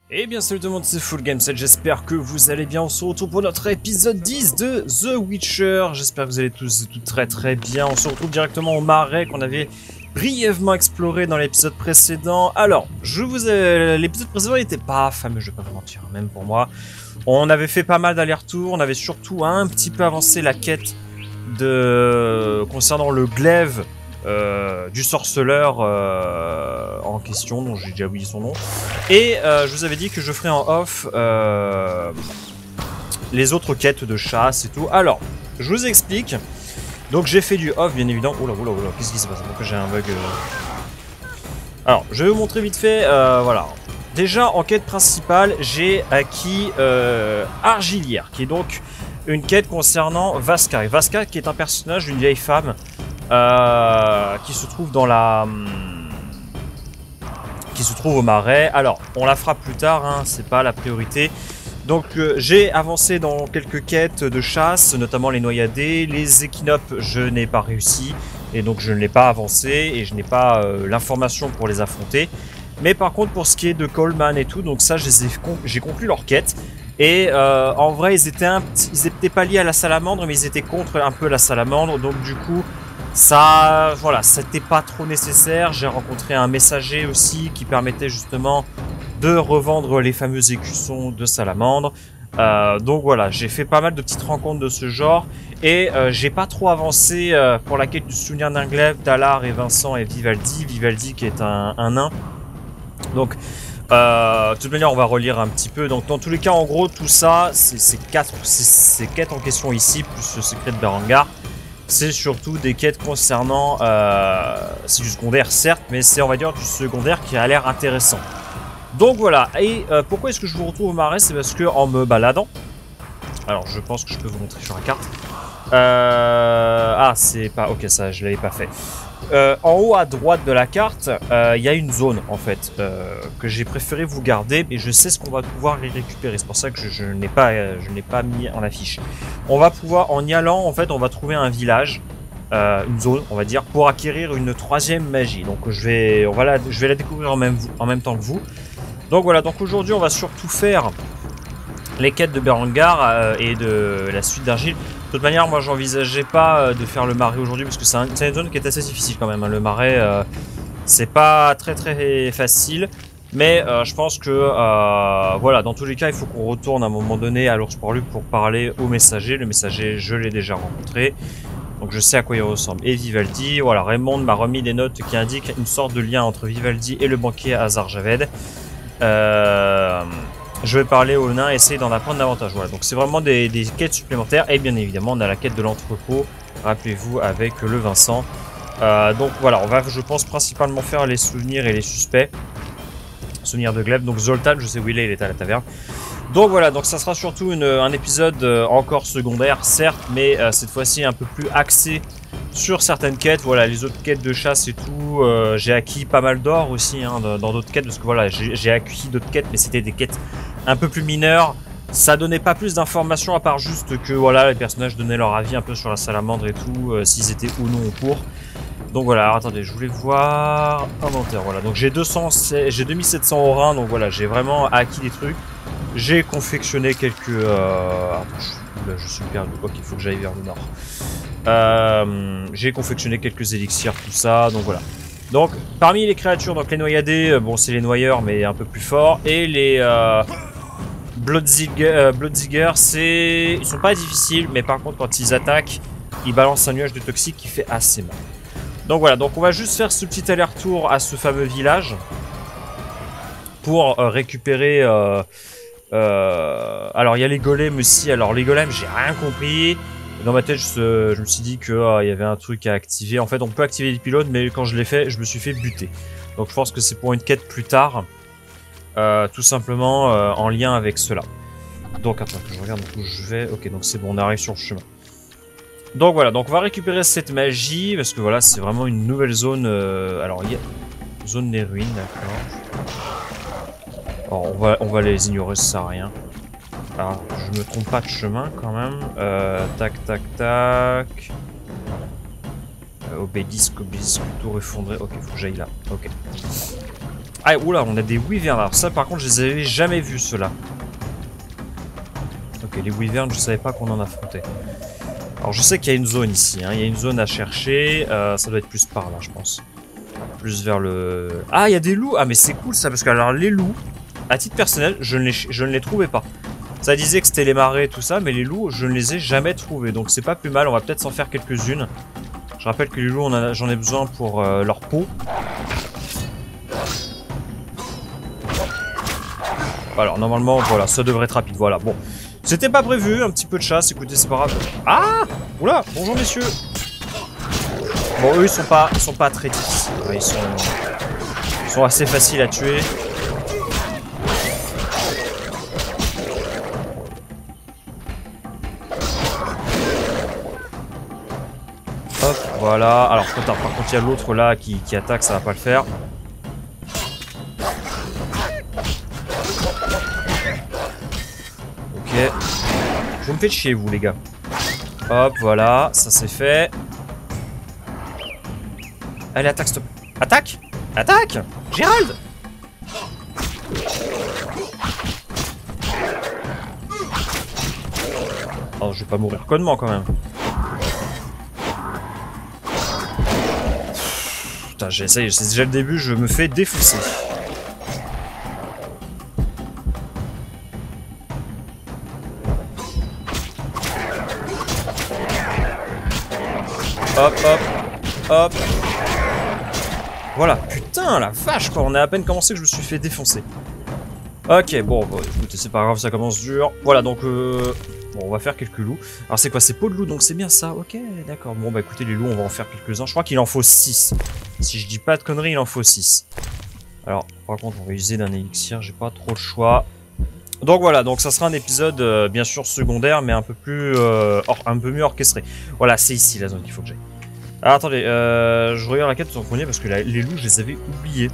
Eh bien salut tout le monde, c'est Fullgame7, j'espère que vous allez bien. On se retrouve pour notre épisode 10 de The Witcher. J'espère que vous allez tous et toutes très bien. On se retrouve directement au marais qu'on avait brièvement exploré dans l'épisode précédent. Alors, l'épisode précédent n'était pas fameux, je vais pas vous mentir, même pour moi. On avait fait pas mal d'allers-retours, on avait surtout un petit peu avancé la quête concernant le glaive du sorceleur en question, dont j'ai déjà oublié son nom. Et je vous avais dit que je ferais en off les autres quêtes de chasse et tout. Alors, je vous explique. Donc j'ai fait du off, bien évidemment. Oula, qu'est-ce qui se passe? Pourquoi j'ai un bug Alors, je vais vous montrer vite fait. Voilà. Déjà, en quête principale, j'ai acquis Argilière, qui est donc une quête concernant Vasca. Et Vasca, qui est un personnage d'une vieille femme qui se trouve dans la... qui se trouve au marais. Alors, on la fera plus tard, hein, c'est pas la priorité. Donc, j'ai avancé dans quelques quêtes de chasse, notamment les noyadés. Les équinopes, je n'ai pas réussi. Et donc, je ne l'ai pas avancé et je n'ai pas l'information pour les affronter. Mais par contre, pour ce qui est de Coleman et tout, donc ça, j'ai conclu leur quête. Et en vrai, ils étaient pas liés à la salamandre, mais ils étaient contre un peu la salamandre. Donc, du coup... ça, voilà, c'était pas trop nécessaire. J'ai rencontré un messager aussi qui permettait justement de revendre les fameux écussons de salamandre. Donc voilà, j'ai fait pas mal de petites rencontres de ce genre. Et j'ai pas trop avancé pour la quête du souvenir d'un glaive, Talar et Vincent et Vivaldi. Vivaldi qui est un nain. Donc, de toute manière, on va relire un petit peu. Donc, dans tous les cas, en gros, tout ça, ces quêtes en question ici, plus le secret de Berengar. C'est surtout des quêtes concernant... c'est du secondaire, certes, mais c'est, on va dire, du secondaire qui a l'air intéressant. Donc voilà, et pourquoi est-ce que je vous retrouve au marais? C'est parce que en me baladant... Alors, je pense que je peux vous montrer sur la carte. Ah, c'est pas... Ok, ça, je l'avais pas fait. En haut à droite de la carte, il y a une zone, en fait, que j'ai préféré vous garder, mais je sais ce qu'on va pouvoir y récupérer. C'est pour ça que je n'ai pas mis en affiche. On va pouvoir, en y allant, en fait, on va trouver un village, une zone, on va dire, pour acquérir une troisième magie. Donc, je vais la découvrir en même temps que vous. Donc voilà, donc aujourd'hui, on va surtout faire les quêtes de Berengar et de la suite d'Argile. De toute manière, moi, j'envisageais pas de faire le marais aujourd'hui parce que c'est une zone qui est assez difficile quand même. Hein. Le marais, c'est pas très facile. Mais je pense que, voilà, dans tous les cas, il faut qu'on retourne à un moment donné à l'Ours Poilu pour parler au messager. Le messager, je l'ai déjà rencontré. Donc je sais à quoi il ressemble. Et Vivaldi, voilà, Raymond m'a remis des notes qui indiquent une sorte de lien entre Vivaldi et le banquier Hazar Javed. Je vais parler aux nains et essayer d'en apprendre davantage. Voilà, donc c'est vraiment des quêtes supplémentaires. Et bien évidemment, on a la quête de l'entrepôt. Rappelez-vous, avec le Vincent. Donc voilà, on va, je pense, principalement faire les souvenirs et les suspects. Souvenirs de glaive. Donc Zoltan, je sais où il est à la taverne. Donc voilà, donc ça sera surtout un épisode encore secondaire, certes, mais cette fois-ci un peu plus axé sur certaines quêtes. Voilà, les autres quêtes de chasse et tout, j'ai acquis pas mal d'or aussi hein, dans d'autres quêtes, parce que voilà, j'ai acquis d'autres quêtes, mais c'était des quêtes un peu plus mineures. Ça donnait pas plus d'informations à part juste que voilà, les personnages donnaient leur avis un peu sur la salamandre et tout, s'ils étaient ou non au cours. Donc voilà, alors, attendez, je voulais voir inventaire. Voilà, donc j'ai 2700 aurins, donc voilà, j'ai vraiment acquis des trucs. J'ai confectionné quelques... Attends, je suis perdu. Ok, il faut que j'aille vers le nord. J'ai confectionné quelques élixirs, tout ça, donc voilà. Donc, parmi les créatures, donc les noyadés, bon, c'est les noyeurs, mais un peu plus forts. Et les Bloodseeker, ils sont pas difficiles, mais par contre, quand ils attaquent, ils balancent un nuage de toxique qui fait assez mal. Donc voilà, donc on va juste faire ce petit aller-retour à ce fameux village pour récupérer... alors il y a les golems aussi. Alors les golems, j'ai rien compris. Dans ma tête, je me suis dit que il y avait un truc à activer. En fait, on peut activer les pylônes, mais quand je l'ai fait, je me suis fait buter. Donc je pense que c'est pour une quête plus tard, tout simplement en lien avec cela. Donc attends, que je regarde où je vais. Ok, donc c'est bon, on arrive sur le chemin. Donc voilà, donc on va récupérer cette magie parce que voilà, c'est vraiment une nouvelle zone. Alors il y a zone des ruines, d'accord. Alors, on va les ignorer, ça sert à rien. Alors, je me trompe pas de chemin quand même. Tac. Obélisque, tour effondré. Ok, faut que j'aille là. Ok. Ah, oula, on a des wyverns. Alors ça, par contre, je les avais jamais vus, ceux-là. Ok, les wyverns, je savais pas qu'on en affrontait. Alors je sais qu'il y a une zone ici, hein. Il y a une zone à chercher. Ça doit être plus par là, je pense. Plus vers le... Ah, il y a des loups. Ah, mais c'est cool ça, parce que alors les loups, à titre personnel, je ne les trouvais pas. Ça disait que c'était les marais, tout ça, mais les loups, je ne les ai jamais trouvés. Donc c'est pas plus mal, on va peut-être s'en faire quelques-unes. Je rappelle que les loups, j'en ai besoin pour leur peau. Alors normalement, voilà, ça devrait être rapide, voilà, bon. C'était pas prévu, un petit peu de chasse, écoutez, c'est pas grave. Ah! Oula, bonjour messieurs. Bon, eux, ils sont pas très difficiles, ils sont assez faciles à tuer. Hop, voilà. Alors, par contre, il y a l'autre là qui attaque, ça va pas le faire. Ok. Vous me faites chier, vous, les gars. Hop, voilà, ça c'est fait. Allez, attaque, stop. Attaque! Attaque! Gérald! Oh, je vais pas mourir connement quand même. Putain, j'essaye, c'est déjà le début, je me fais défoncer. Hop, hop, hop. Voilà, putain, la vache quoi, on a à peine commencé que je me suis fait défoncer. Ok, bon, écoutez, c'est pas grave, ça commence dur. Voilà, donc, bon, on va faire quelques loups. Alors c'est quoi, c'est peau de loup, donc c'est bien ça, ok, d'accord. Bon, bah écoutez, les loups, on va en faire quelques-uns. Je crois qu'il en faut 6. Si je dis pas de conneries, il en faut 6. Alors, par contre, on va user d'un élixir, j'ai pas trop le choix. Donc voilà, donc ça sera un épisode, bien sûr, secondaire, mais un peu plus, un peu mieux orchestré. Voilà, c'est ici la zone qu'il faut que j'aille. Alors attendez, je regarde la quête en premier parce que les loups, je les avais oubliés.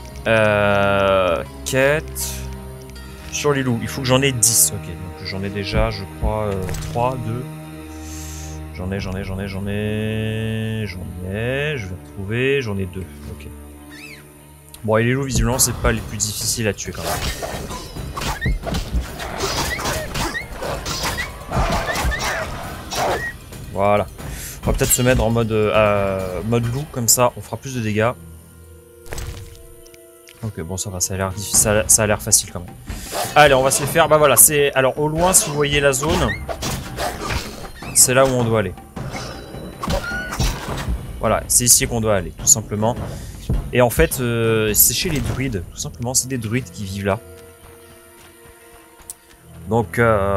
Quête... Sur les loups, il faut que j'en ai 10. Ok, donc j'en ai déjà, je crois, 3, 2... J'en ai, je vais retrouver, j'en ai 2, ok. Bon, et les loups, visiblement, c'est pas les plus difficiles à tuer quand même. Voilà. On va peut-être se mettre en mode loup, comme ça, on fera plus de dégâts. Ok, bon, ça va, ça a l'air facile quand même. Allez, on va se les faire. Bah voilà, c'est... Alors, au loin, si vous voyez la zone, c'est là où on doit aller. Voilà, c'est ici qu'on doit aller, tout simplement. Et en fait, c'est chez les druides, tout simplement, c'est des druides qui vivent là. Donc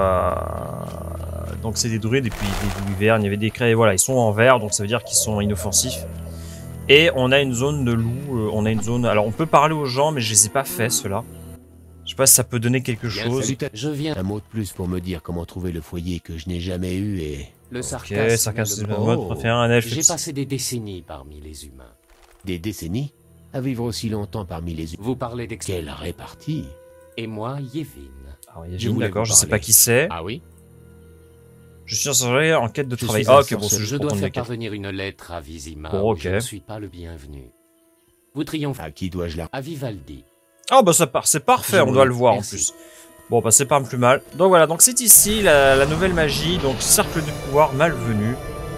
c'est des druides et puis des wyverns, il y avait des craies, voilà, ils sont en vert, donc ça veut dire qu'ils sont inoffensifs. Et on a une zone de loups, on a une zone... Alors on peut parler aux gens, mais je les ai pas fait, ceux-là. Je sais pas si ça peut donner quelque chose. Je viens un mot de plus pour me dire comment trouver le foyer que je n'ai jamais eu et... Le sarcasme, un elfe. J'ai passé des décennies parmi les humains. Des décennies? À vivre aussi longtemps parmi les humains? Vous parlez d'expérience. Quelle répartie? Et moi, Yevin. Alors Yevin, d'accord, je sais pas qui c'est. Ah oui? Je suis en quête de travail. Ah ok, bon, je dois faire parvenir une lettre à Vizima. Bon, ok. Je ne suis pas le bienvenu. Vous triomphez. À qui dois-je la... À Vivaldi. Ah bah ça part, c'est parfait, on doit le voir en plus. Bon bah c'est pas plus mal. Donc voilà, donc c'est ici la nouvelle magie, donc cercle de pouvoir malvenu.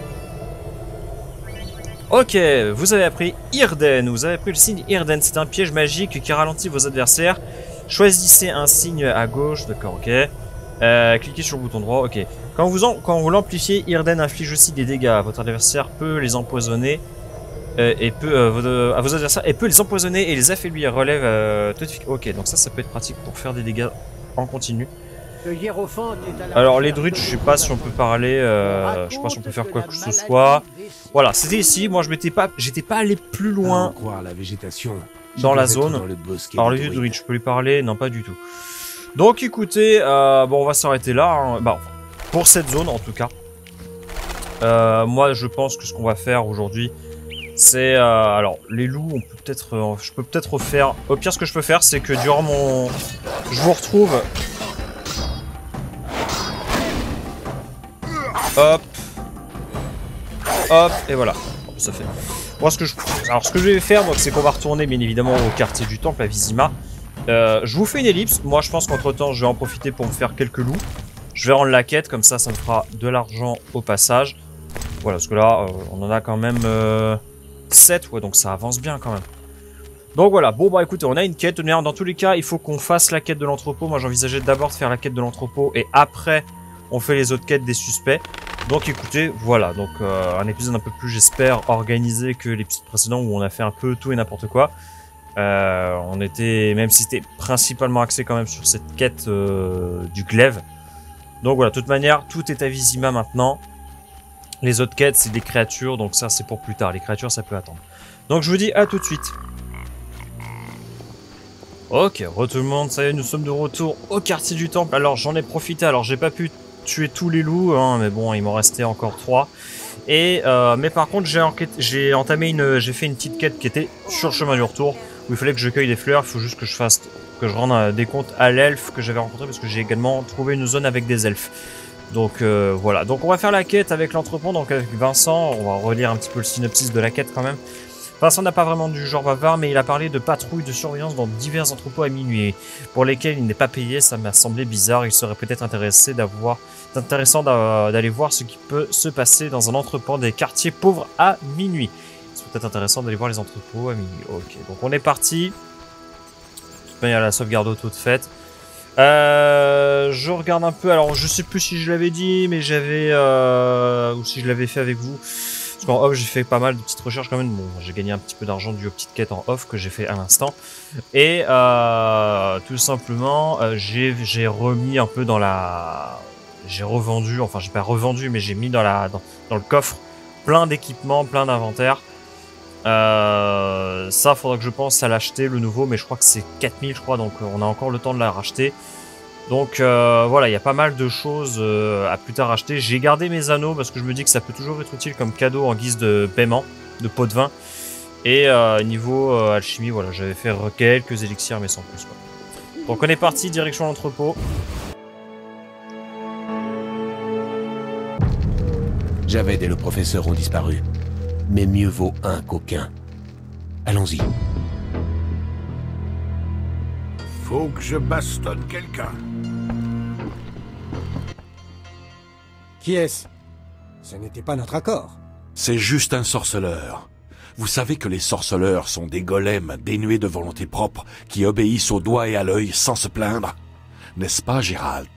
Ok, vous avez appris Irden, vous avez appris le signe Irden, c'est un piège magique qui ralentit vos adversaires. Choisissez un signe à gauche, d'accord, ok. Cliquez sur le bouton droit, ok. Quand vous l'amplifiez, Irden inflige aussi des dégâts. Votre adversaire peut les empoisonner à vos adversaires et peut les empoisonner et les affaiblir. Relève ok, donc ça peut être pratique pour faire des dégâts en continu. Alors les druides, je sais pas si on peut parler, je sais pas si on peut faire quoi que ce soit. Voilà, c'était ici. Moi, j'étais pas allé plus loin dans la zone. Alors les druides, je peux lui parler? Non, pas du tout. Donc écoutez, bon, on va s'arrêter là. Hein. Bah, enfin, pour cette zone en tout cas. Moi, je pense que ce qu'on va faire aujourd'hui, c'est alors les loups. On peut peut-être, je peux peut-être refaire. Au pire, ce que je peux faire, c'est que durant mon, je vous retrouve. Hop. Hop, et voilà. Ça fait. Moi, ce que je vais faire, donc, c'est qu'on va retourner bien évidemment au quartier du temple à Vizima. Je vous fais une ellipse. Moi, je pense qu'entre temps, je vais en profiter pour me faire quelques loups. Je vais rendre la quête, comme ça me fera de l'argent au passage. Voilà, parce que là, on en a quand même 7, ouais, donc ça avance bien quand même. Donc voilà, bon bah écoutez, on a une quête. Dans tous les cas, il faut qu'on fasse la quête de l'entrepôt. Moi, j'envisageais d'abord de faire la quête de l'entrepôt et après, on fait les autres quêtes des suspects. Donc écoutez, voilà, donc un épisode un peu plus, j'espère, organisé que l'épisode précédent où on a fait un peu tout et n'importe quoi. On était, même si c'était principalement axé quand même sur cette quête du glaive. Donc voilà, de toute manière, tout est à Vizima maintenant. Les autres quêtes, c'est des créatures, donc ça c'est pour plus tard. Les créatures, ça peut attendre. Donc je vous dis à tout de suite. Ok, tout le monde, ça y est, nous sommes de retour au quartier du temple. Alors j'en ai profité, alors j'ai pas pu tuer tous les loups, hein, mais bon, il m'en restait encore 3. Et mais par contre, j'ai fait une petite quête qui était sur le chemin du retour, où il fallait que je cueille des fleurs. Il faut juste que je rende des comptes à l'elfe que j'avais rencontré, parce que j'ai également trouvé une zone avec des elfes. Donc voilà, donc on va faire la quête avec l'entrepôt, donc avec Vincent. On va relire un petit peu le synopsis de la quête quand même. Vincent n'a pas vraiment du genre bavard, mais il a parlé de patrouilles de surveillance dans divers entrepôts à minuit, pour lesquels il n'est pas payé. Ça m'a semblé bizarre. Il serait peut-être intéressant d'aller voir ce qui peut se passer dans un entrepôt des quartiers pauvres à minuit. C'est peut-être intéressant d'aller voir les entrepôts à minuit. Ok, donc on est parti. Il y a la sauvegarde auto de fait. Je regarde un peu. Alors, je sais plus si je l'avais dit, mais j'avais ou si je l'avais fait avec vous. Parce qu'en off, j'ai fait pas mal de petites recherches quand même. Bon, j'ai gagné un petit peu d'argent dû aux petites quêtes en off que j'ai fait à l'instant. Et tout simplement, j'ai remis un peu dans la... J'ai revendu, enfin j'ai pas revendu, mais j'ai mis dans le coffre plein d'équipements, plein d'inventaires. Ça, faudra que je pense à l'acheter, le nouveau, mais je crois que c'est 4000, je crois, donc on a encore le temps de la racheter. Donc voilà, il y a pas mal de choses à plus tard acheter. J'ai gardé mes anneaux parce que je me dis que ça peut toujours être utile comme cadeau en guise de paiement, de pot de vin. Et niveau alchimie, voilà, j'avais fait quelques élixirs, mais sans plus, quoi. Donc on est parti, direction l'entrepôt. Javed et le professeur ont disparu. Mais mieux vaut un qu'aucun. Allons-y. Faut que je bastonne quelqu'un. Qui est-ce? Ce n'était pas notre accord. C'est juste un sorceleur. Vous savez que les sorceleurs sont des golems dénués de volonté propre qui obéissent au doigt et à l'œil sans se plaindre. N'est-ce pas, Gérald?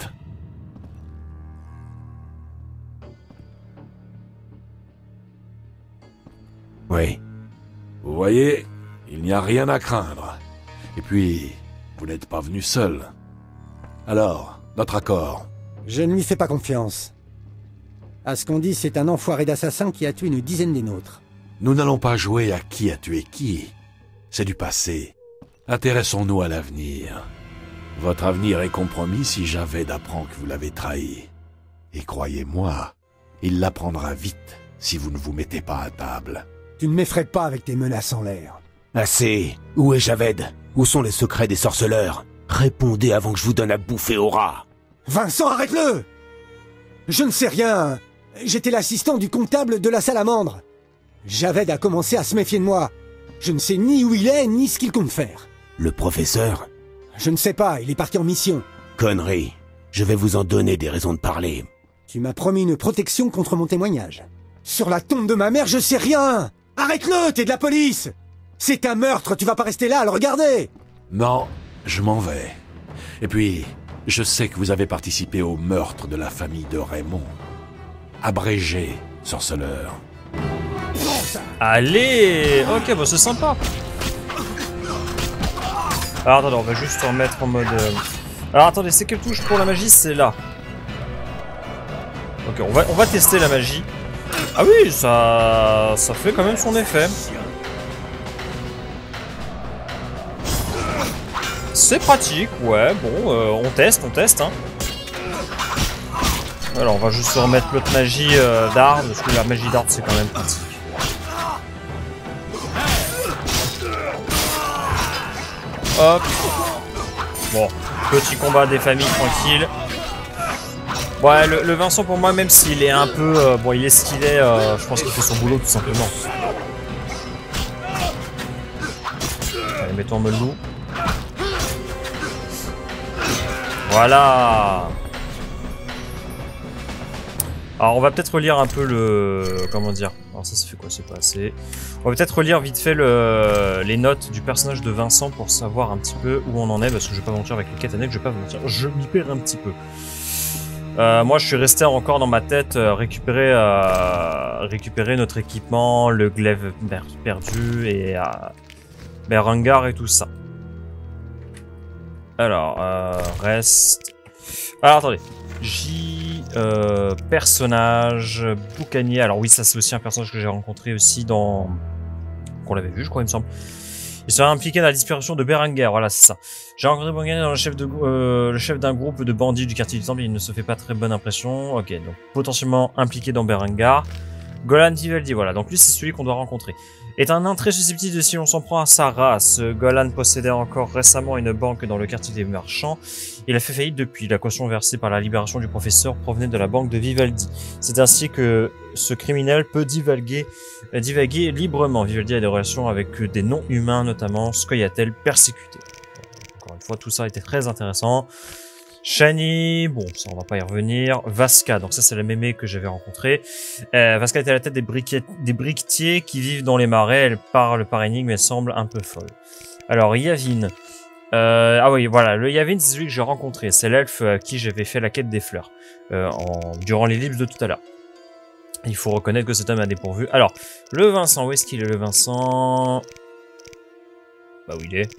Oui. Vous voyez, il n'y a rien à craindre. Et puis, vous n'êtes pas venu seul. Alors, notre accord? Je ne lui fais pas confiance. À ce qu'on dit, c'est un enfoiré d'assassin qui a tué une dizaine des nôtres. Nous n'allons pas jouer à qui a tué qui. C'est du passé. Intéressons-nous à l'avenir. Votre avenir est compromis si Javed apprend que vous l'avez trahi. Et croyez-moi, il l'apprendra vite si vous ne vous mettez pas à table. Tu ne m'effraies pas avec tes menaces en l'air. Assez. Où est Javed? Où sont les secrets des sorceleurs? Répondez avant que je vous donne à bouffer au rat. Vincent, arrête-le! Je ne sais rien. J'étais l'assistant du comptable de la salamandre. Javed a commencé à se méfier de moi. Je ne sais ni où il est, ni ce qu'il compte faire. Le professeur? Je ne sais pas, il est parti en mission. Connerie. Je vais vous en donner des raisons de parler. Tu m'as promis une protection contre mon témoignage. Sur la tombe de ma mère, je sais rien! Arrête-le, t'es de la police! C'est un meurtre, tu vas pas rester là à le regarder! Non, je m'en vais. Et puis, je sais que vous avez participé au meurtre de la famille de Raymond. Abrégé, sorceleur. Allez! Ok, bah c'est sympa. Alors attendez, on va juste se remettre en mode... Alors attendez, c'est quelle touche pour la magie? C'est là. Ok, on va tester la magie. Ah oui, ça fait quand même son effet. C'est pratique, ouais, bon, on teste, hein. Alors, on va juste se remettre l'autre magie d'arme, parce que la magie d'arme, c'est quand même pratique. Hop. Bon, petit combat des familles, tranquille. Ouais, le Vincent, pour moi, même s'il est un peu... bon, il est ce qu'il est, je pense qu'il fait son boulot, tout simplement. mets-toi en mode loup. Voilà. Alors on va peut-être relire un peu le... Comment dire? Alors ça fait quoi? C'est pas assez. On va peut-être relire vite fait les notes du personnage de Vincent pour savoir un petit peu où on en est, parce que je vais pas mentir avec les quêtes annexes, je vais pas vous mentir, je m'y perds un petit peu. Moi je suis resté encore dans ma tête récupérer notre équipement, le glaive perdu et Berengar et tout ça. Alors, reste... Alors attendez, personnage, boucanier, alors oui ça c'est aussi un personnage que j'ai rencontré aussi dans... qu'on l'avait vu je crois il me semble. Il serait impliqué dans la disparition de Berengar, voilà c'est ça. J'ai rencontré Berengar dans le chef d'un groupe de bandits du quartier du Temple, il ne se fait pas très bonne impression. Ok, donc potentiellement impliqué dans Berengar. Golan Vivaldi, voilà, donc lui c'est celui qu'on doit rencontrer. Est un nain très susceptible si on s'en prend à sa race. Golan possédait encore récemment une banque dans le quartier des marchands. Il a fait faillite depuis. La caution versée par la libération du professeur provenait de la banque de Vivaldi. C'est ainsi que ce criminel peut divaguer librement. Vivaldi a des relations avec des non-humains, notamment Scoia'tael persécuté. Encore une fois, tout ça était très intéressant. Shani, bon, ça on va pas y revenir. Vasca, donc ça c'est la mémé que j'avais rencontrée. Vasca était à la tête des briquetiers qui vivent dans les marais. Elle parle par énigme, mais elle semble un peu folle. Alors Yavin. Ah oui, voilà, le Yavin c'est celui que j'ai rencontré. C'est l'elfe à qui j'avais fait la quête des fleurs durant l'ellipse de tout à l'heure. Il faut reconnaître que cet homme a dépourvu. Alors, le Vincent, où est-ce qu'il est le Vincent? Bah où il est?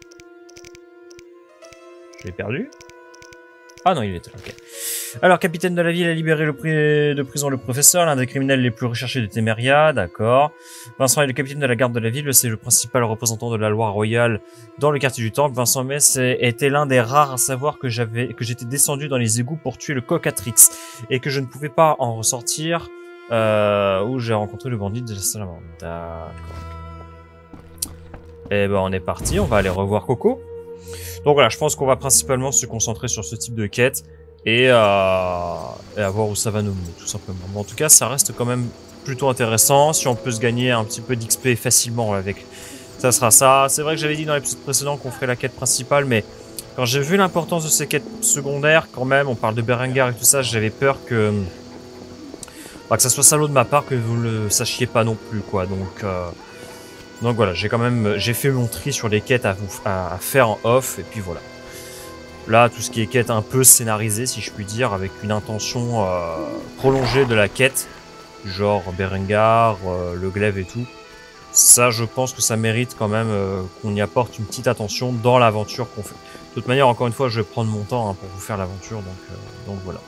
Je l'ai perdu? Ah non, il était là, ok. Alors, capitaine de la ville a libéré de prison le professeur, l'un des criminels les plus recherchés de Téméria, d'accord. Vincent est le capitaine de la garde de la ville, c'est le principal représentant de la loi royale dans le quartier du Temple. Vincent Mess était l'un des rares à savoir que j'étais descendu dans les égouts pour tuer le Cocatrix et que je ne pouvais pas en ressortir où j'ai rencontré le bandit de la Salamandre. D'accord. Et ben on est parti, on va aller revoir Coco. Donc voilà, je pense qu'on va principalement se concentrer sur ce type de quête et à voir où ça va nous mener, tout simplement. Mais en tout cas, ça reste quand même plutôt intéressant. Si on peut se gagner un petit peu d'XP facilement avec, ça sera ça. C'est vrai que j'avais dit dans l'épisode précédent qu'on ferait la quête principale, mais quand j'ai vu l'importance de ces quêtes secondaires, quand même, on parle de Berengar et tout ça, j'avais peur que ça soit salaud de ma part que vous le sachiez pas non plus, quoi. Donc voilà, j'ai fait mon tri sur les quêtes à faire en off, et puis voilà. Là, tout ce qui est quête un peu scénarisée, si je puis dire, avec une intention prolongée de la quête, genre Berengar, le glaive et tout, ça, je pense que ça mérite quand même qu'on y apporte une petite attention dans l'aventure qu'on fait. De toute manière, encore une fois, je vais prendre mon temps pour vous faire l'aventure, donc voilà.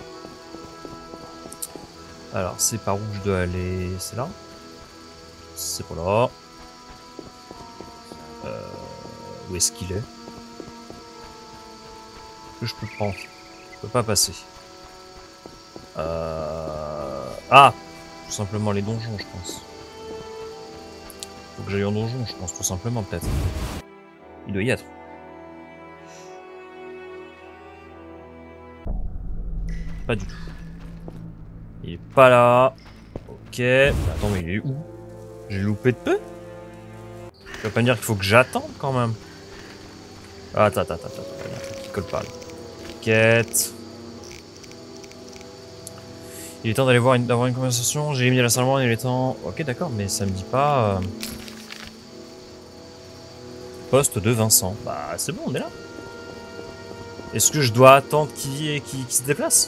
Alors, c'est par où je dois aller? C'est là? C'est pas là. Où est-ce qu'il est? Que je peux prendre? Je peux pas passer. Ah! Tout simplement les donjons, je pense. Faut que j'aille en donjon, je pense, tout simplement, peut-être. Il doit y être. Pas du tout. Il est pas là. Ok. Attends, mais il est où? J'ai loupé de peu? Ça veut pas dire qu'il faut que j'attende quand même. Attends. Il y a un truc qui colle pas là. Quête. Il est temps d'avoir une conversation. J'ai éliminé la salamandre, il est temps. Ok, d'accord, mais ça me dit pas. Poste de Vincent. Bah, c'est bon, on est là. Est-ce que je dois attendre qui se déplace?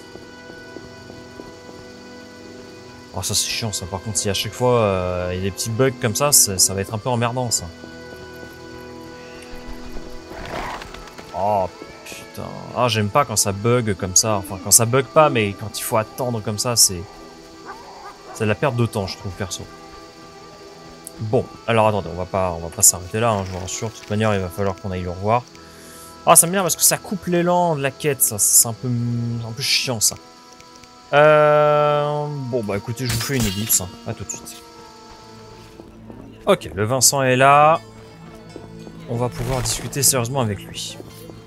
Oh, ça c'est chiant ça. Par contre, si à chaque fois il y a des petits bugs comme ça, ça va être un peu emmerdant ça. Oh putain. Ah, j'aime pas quand ça bug comme ça. Enfin, quand ça bug pas, mais quand il faut attendre comme ça, c'est de la perte de temps, je trouve, perso. Bon, alors attendez, on va pas s'arrêter là, hein, je vous rassure. De toute manière, il va falloir qu'on aille le revoir. Ah, ça me vient parce que ça coupe l'élan de la quête, ça. C'est un peu chiant, ça. Bon, bah écoutez, je vous fais une ellipse. Hein. À tout de suite. Ok, le Vincent est là. On va pouvoir discuter sérieusement avec lui.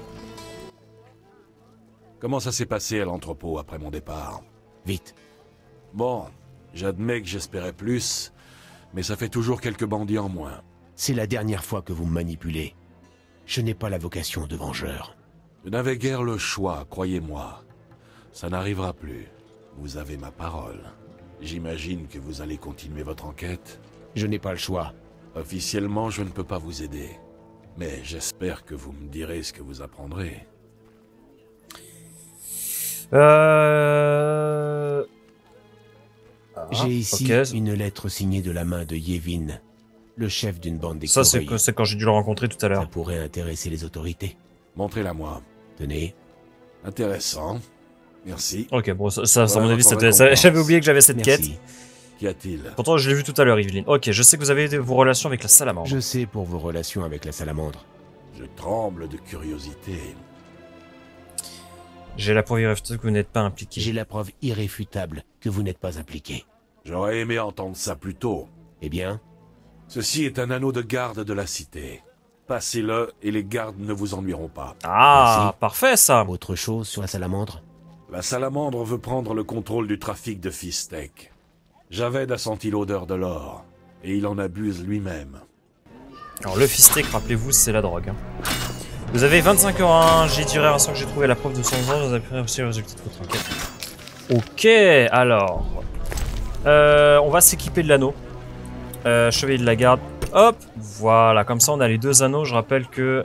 Comment ça s'est passé à l'entrepôt après mon départ? Vite. Bon, j'admets que j'espérais plus, mais ça fait toujours quelques bandits en moins. C'est la dernière fois que vous me manipulez. Je n'ai pas la vocation de vengeur. Je n'avais guère le choix, croyez-moi. Ça n'arrivera plus. Vous avez ma parole. J'imagine que vous allez continuer votre enquête. Je n'ai pas le choix. Officiellement, je ne peux pas vous aider. Mais j'espère que vous me direz ce que vous apprendrez. J'ai ici ok. une lettre signée de la main de Yevin, le chef d'une bande Ça, d'écureuils. c'est quand j'ai dû le rencontrer tout à Ça l'heure. pourrait intéresser les autorités. Montrez-la moi. Tenez. Intéressant. Merci. Ok, bon, ça à Voilà mon avis, votre c'était... récompense. J'avais oublié que j'avais cette quête. Merci. Qu'y a-t-il? Pourtant, je l'ai vu tout à l'heure, Yveline. Ok, je sais que vous avez vos relations avec la salamandre. Je sais pour vos relations avec la salamandre. Je tremble de curiosité. J'ai la preuve irréfutable que vous n'êtes pas impliqué. J'ai la preuve irréfutable que vous n'êtes pas impliqué. J'aurais aimé entendre ça plus tôt. Eh bien, Ceci est un anneau de garde de la cité. Passez-le et les gardes ne vous ennuieront pas. Ah, Merci. parfait ça. autre chose sur la salamandre? La salamandre veut prendre le contrôle du trafic de Fistek. Javed a senti l'odeur de l'or, et il en abuse lui-même. Alors, le fistek, rappelez-vous, c'est la drogue. Hein. Vous avez 25 heures à 1, j'ai tiré un sang que j'ai trouvé la preuve de son sang, vous avez pris aussi le résultat de votre enquête. Ok, alors... on va s'équiper de l'anneau. Chevalier de la garde. Hop, voilà, comme ça on a les deux anneaux. Je rappelle que...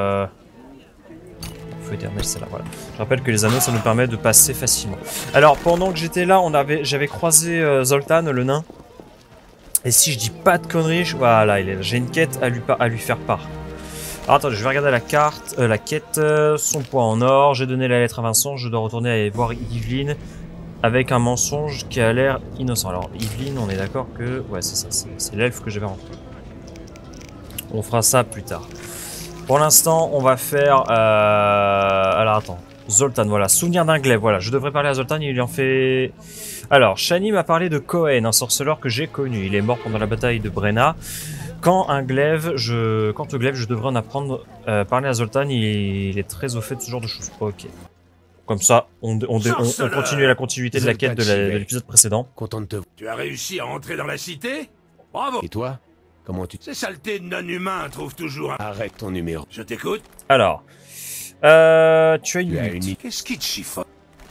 Feu éternel, c'est là, voilà. Je rappelle que les anneaux, ça nous permet de passer facilement. Alors, pendant que j'étais là, j'avais croisé Zoltan, le nain. Et si je dis pas de conneries, voilà, j'ai une quête à lui faire part. Alors attendez, je vais regarder la carte, la quête, son poids en or, j'ai donné la lettre à Vincent, je dois retourner aller voir Yveline avec un mensonge qui a l'air innocent. Alors Yveline, on est d'accord que... Ouais, c'est ça, c'est l'elfe que je vais rencontrer. On fera ça plus tard. Pour l'instant, on va faire... Alors attends, Zoltan, voilà, souvenir d'un glaive, voilà, je devrais parler à Zoltan, il en fait... Alors, Shani m'a parlé de Cohen, un sorceleur que j'ai connu, il est mort pendant la bataille de Brenna. Quant au glaive, je devrais en apprendre. Parler à Zoltan, il est très au fait de ce genre de choses. Ok. Comme ça, on continue la continuité de la quête de l'épisode précédent. Content de te... Tu as réussi à entrer dans la cité? Bravo! Et toi? Comment tu... Ces saletés de non-humains trouvent toujours un... Arrête ton numéro. Je t'écoute. Alors, tu as une Tu as minute. une... Qu'est-ce qui te chiffonne?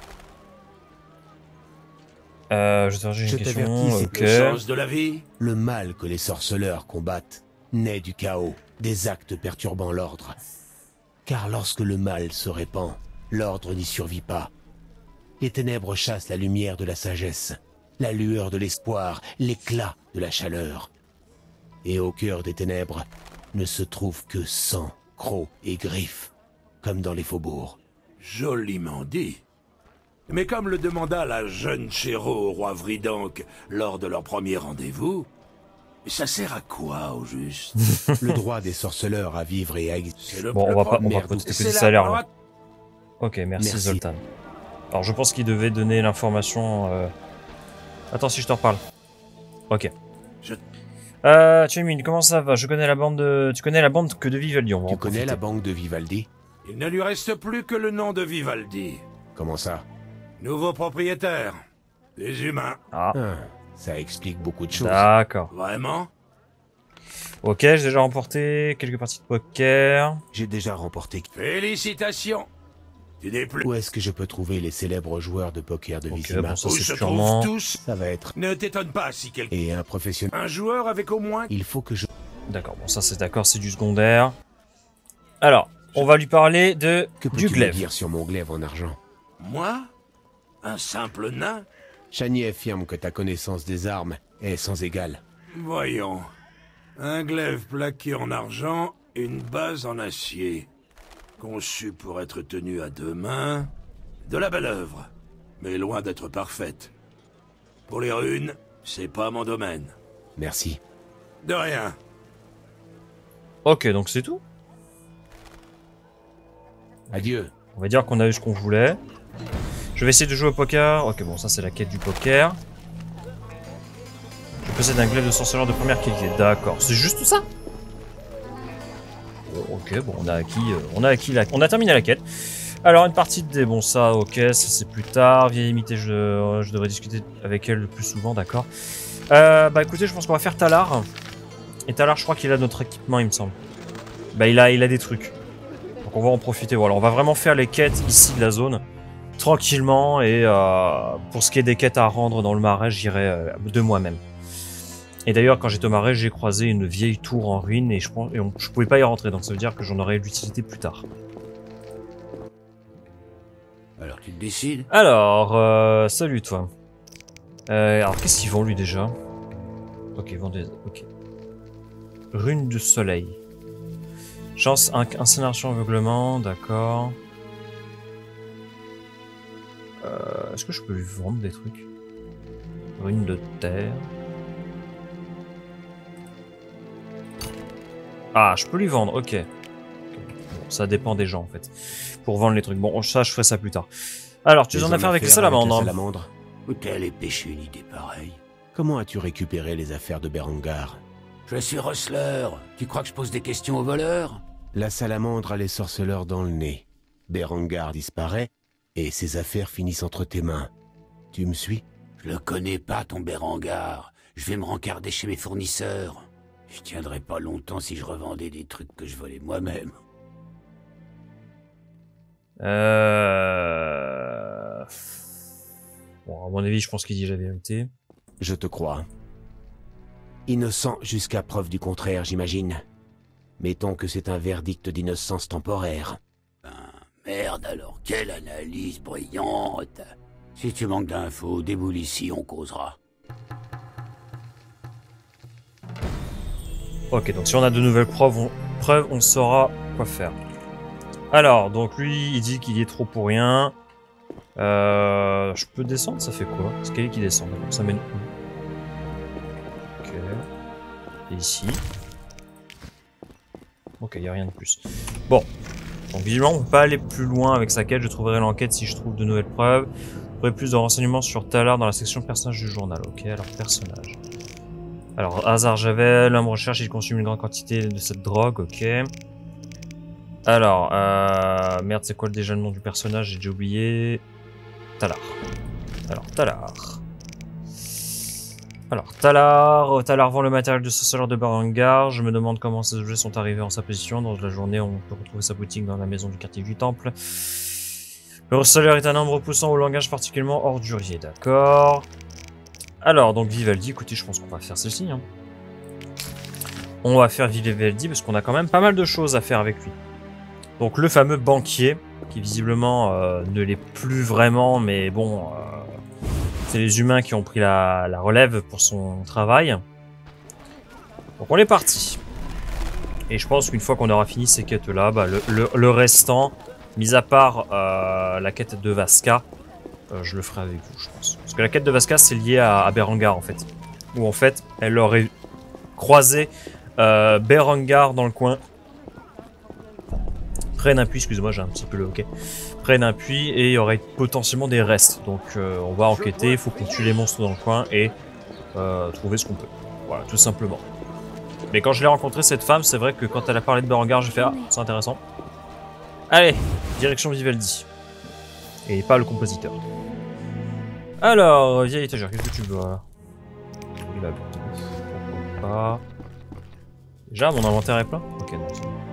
Je te Je une question. t'avertis, Ok. Le sens de la vie? Le mal que les sorceleurs combattent naît du chaos, des actes perturbant l'ordre. Car lorsque le mal se répand, l'ordre n'y survit pas. Les ténèbres chassent la lumière de la sagesse, la lueur de l'espoir, l'éclat de la chaleur. Et au cœur des ténèbres ne se trouve que sang, crocs et griffes, comme dans les faubourgs. Joliment dit. Mais comme le demanda la jeune Chéro au roi Vridank lors de leur premier rendez-vous, ça sert à quoi au juste? Le droit des sorceleurs à vivre et à exister. C'est le Bon, on va pas merde. poser que C'est du la salaire. droite. Ok, merci Merci. Zoltan. Alors, je pense qu'il devait donner l'information... Attends, si je te reparle. Ok. Je- Tchémine, comment ça va? Je connais la bande de... Tu connais la bande que de Vivaldi, on va Tu en connais profiter. la banque de Vivaldi? Il ne lui reste plus que le nom de Vivaldi. Comment ça? Nouveau propriétaire. Des humains. Ah, Ah, ça explique beaucoup de choses. d'accord. Vraiment? Ok, j'ai déjà remporté quelques parties de poker. J'ai déjà remporté. Félicitations. Tu n'es plus... Où est-ce que je peux trouver les célèbres joueurs de poker de Ok, Vizima? bon, ça Où c'est se sûrement... trouvent tous? Ça va être... Ne t'étonne pas si quelqu'un... Et un professionnel. Un joueur avec au moins... Il faut que je... D'accord, bon ça c'est d'accord, c'est du secondaire. Alors, on va lui parler de Que du peux-tu me glaive. dire sur mon glaive en argent? Moi? Un simple nain? Chani affirme que ta connaissance des armes est sans égale. Voyons. Un glaive plaqué en argent et une base en acier. Conçu pour être tenu à deux mains. De la belle œuvre, mais loin d'être parfaite. Pour les runes, c'est pas mon domaine. Merci. De rien. Ok, donc c'est tout. Adieu. On va dire qu'on a eu ce qu'on voulait. Je vais essayer de jouer au poker. Ok, bon ça c'est la quête du poker. Je possède un glaive de sorceleur de première qualité. D'accord, c'est juste tout ça? Bon, ok, bon on a terminé la quête. Alors une partie de dés, bon ça ok, ça c'est plus tard. Vieille imité, je devrais discuter avec elle le plus souvent, d'accord. Bah écoutez, je pense qu'on va faire Talar. Et Talar, je crois qu'il a notre équipement, il me semble. Bah, il a des trucs. Donc on va en profiter. Voilà, on va vraiment faire les quêtes ici de la zone. Tranquillement. Et pour ce qui est des quêtes à rendre dans le marais, j'irai de moi-même. Et d'ailleurs, quand j'étais au marais, j'ai croisé une vieille tour en ruine et je pouvais pas y rentrer. Donc ça veut dire que j'en aurai l'utilité plus tard. Alors tu te décides? Alors, salut toi. Alors qu'est-ce qu'ils vend lui déjà? Ok, ils vendent des... Ok. Rune de soleil. Chance, incinération, aveuglement, d'accord. Est-ce que je peux lui vendre des trucs? Rune de terre. Ah, je peux lui vendre, ok. Bon, ça dépend des gens en fait. Pour vendre les trucs. Bon, ça, je ferai ça plus tard. Alors, tu en as affaire avec les salamandres. Quelle est péché une idée pareille? Comment as-tu récupéré les affaires de Berengar? Je suis Rustler. Tu crois que je pose des questions aux voleurs? La salamandre a les sorceleurs dans le nez. Berengar disparaît, et ses affaires finissent entre tes mains. Tu me suis? Je le connais pas, ton Berengar. Je vais me rencarder chez mes fournisseurs. Je tiendrai pas longtemps si je revendais des trucs que je volais moi-même. Bon, à mon avis, je pense qu'il dit la vérité. Je te crois. Innocent jusqu'à preuve du contraire, j'imagine. Mettons que c'est un verdict d'innocence temporaire. Merde alors, quelle analyse brillante. Si tu manques d'infos, déboule ici, on causera. Ok, donc si on a de nouvelles preuves, on saura quoi faire. Alors, donc lui, il dit qu'il y est trop pour rien. Je peux descendre, ça fait quoi? C'est quel qui descend? Donc ça mène où? Ok. Et ici. Ok, il n'y a rien de plus. Bon. Donc visiblement, on ne peut pas aller plus loin avec sa quête. Je trouverai l'enquête si je trouve de nouvelles preuves. Je trouverai plus de renseignements sur Talar dans la section personnage du journal. Ok, alors personnage. Alors, Hasard Javel, l'homme recherche, il consomme une grande quantité de cette drogue, ok. Alors, merde, c'est quoi déjà le nom du personnage? J'ai déjà oublié. Talar. Alors, Talar vend le matériel de sorceleur de Berengar. Je me demande comment ces objets sont arrivés en sa position. Dans la journée, on peut retrouver sa boutique dans la maison du quartier du Temple. Le sorceleur est un homme repoussant au langage particulièrement ordurier, d'accord. Alors, donc Vivaldi, écoutez, je pense qu'on va faire ceci. Hein. On va faire Vivaldi parce qu'on a quand même pas mal de choses à faire avec lui. Donc le fameux banquier, qui visiblement ne l'est plus vraiment, mais bon, c'est les humains qui ont pris la relève pour son travail. Donc on est parti. Et je pense qu'une fois qu'on aura fini ces quêtes-là, bah, le restant, mis à part la quête de Vasca, je le ferai avec vous, je pense. Parce que la quête de Vasca, c'est lié à Berengar, en fait. Où, en fait, elle aurait croisé Berengar dans le coin. Près d'un puits, excusez-moi, j'ai un petit peu le hockey. Près d'un puits, et il y aurait potentiellement des restes. Donc, on va enquêter, il faut qu'on tue les monstres dans le coin et trouver ce qu'on peut. Voilà, tout simplement. Mais quand je l'ai rencontré, cette femme, c'est vrai que quand elle a parlé de Berengar, j'ai fait « Ah, c'est intéressant. » Allez, direction Vivaldi. Et pas le compositeur. Alors, vieille étagère, qu'est-ce que tu veux là? Oui, la bouffe, pourquoi pas. Déjà, mon inventaire est plein? Ok, non.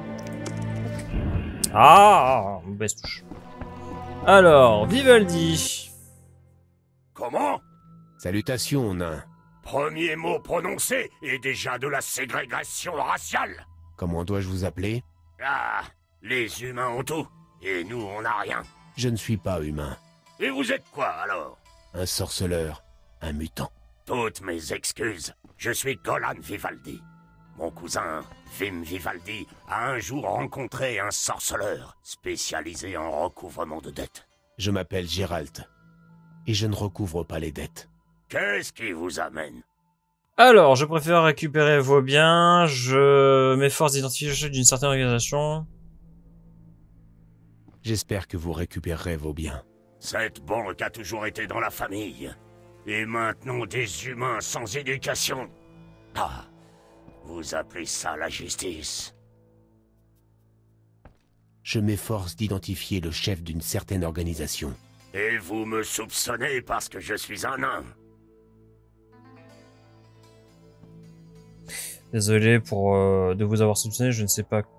Ah, baisse touche. Alors, Vivaldi. Comment? Salutations, nain. Premier mot prononcé et déjà de la ségrégation raciale. Comment dois-je vous appeler? Ah, les humains ont tout, et nous on n'a rien. Je ne suis pas humain. Et vous êtes quoi alors? Un sorceleur, un mutant. Toutes mes excuses. Je suis Golan Vivaldi. Mon cousin, Vim Vivaldi, a un jour rencontré un sorceleur spécialisé en recouvrement de dettes. Je m'appelle Gérald. Et je ne recouvre pas les dettes. Qu'est-ce qui vous amène? Alors, je préfère récupérer vos biens. Je m'efforce d'identifier d'une certaine organisation. J'espère que vous récupérerez vos biens. Cette banque a toujours été dans la famille. Et maintenant des humains sans éducation. Ah, vous appelez ça la justice? Je m'efforce d'identifier le chef d'une certaine organisation. Et vous me soupçonnez parce que je suis un nain? Désolé pour de vous avoir soupçonné, je ne sais pas...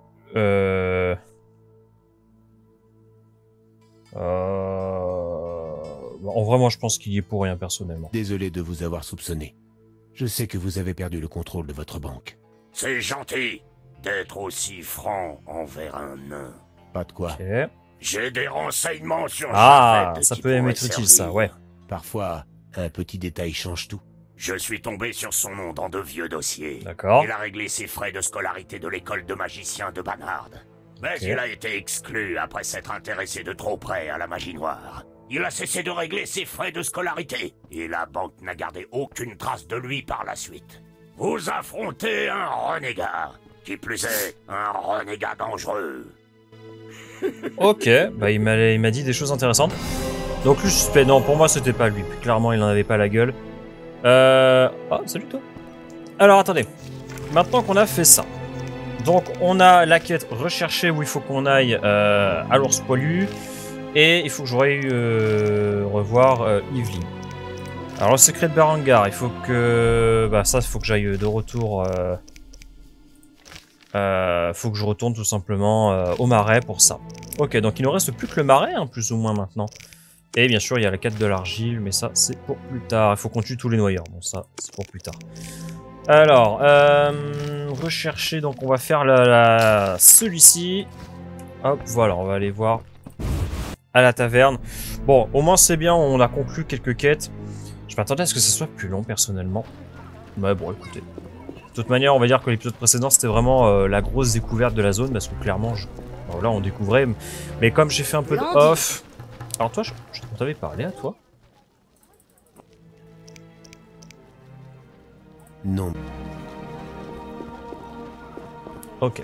En vrai, moi, je pense qu'il y est pour rien, personnellement. Désolé de vous avoir soupçonné. Je sais que vous avez perdu le contrôle de votre banque. C'est gentil d'être aussi franc envers un nain. Pas de quoi. Ok. J'ai des renseignements sur Ah, Javed ça qui peut pourraient être utile, ça, servir. ouais. Parfois, un petit détail change tout. Je suis tombé sur son nom dans de vieux dossiers. D'accord. Il a réglé ses frais de scolarité de l'école de magiciens de Banard. Mais Ok. il a été exclu après s'être intéressé de trop près à la magie noire. Il a cessé de régler ses frais de scolarité. Et la banque n'a gardé aucune trace de lui par la suite. Vous affrontez un renégat. Qui plus est, un renégat dangereux. Ok, bah il m'a dit des choses intéressantes. Donc lui, je suis suspect. Non, pour moi, c'était pas lui. Clairement, il en avait pas la gueule. Oh, salut toi. Alors, attendez. Maintenant qu'on a fait ça. Donc, on a la quête recherchée où il faut qu'on aille à l'ours poilu. Et il faut que j'aille revoir Yveline. Alors, le secret de Berengar, il faut que... Bah ça, il faut que j'aille de retour... faut que je retourne tout simplement au marais pour ça. Ok, donc il ne reste plus que le marais, hein, plus ou moins maintenant. Et bien sûr, il y a la quête de l'argile, mais ça, c'est pour plus tard. Il faut qu'on tue tous les noyeurs. Bon, ça, c'est pour plus tard. Alors, rechercher, donc on va faire celui-ci. Hop, voilà, on va aller voir à la taverne. Bon, au moins c'est bien, on a conclu quelques quêtes. Je m'attendais à ce que ce soit plus long, personnellement. Mais bon, écoutez. De toute manière, on va dire que l'épisode précédent, c'était vraiment la grosse découverte de la zone, parce que clairement, là, on découvrait. Mais comme j'ai fait un peu de off... Alors toi, je t'avais parlé à toi? Non. Ok.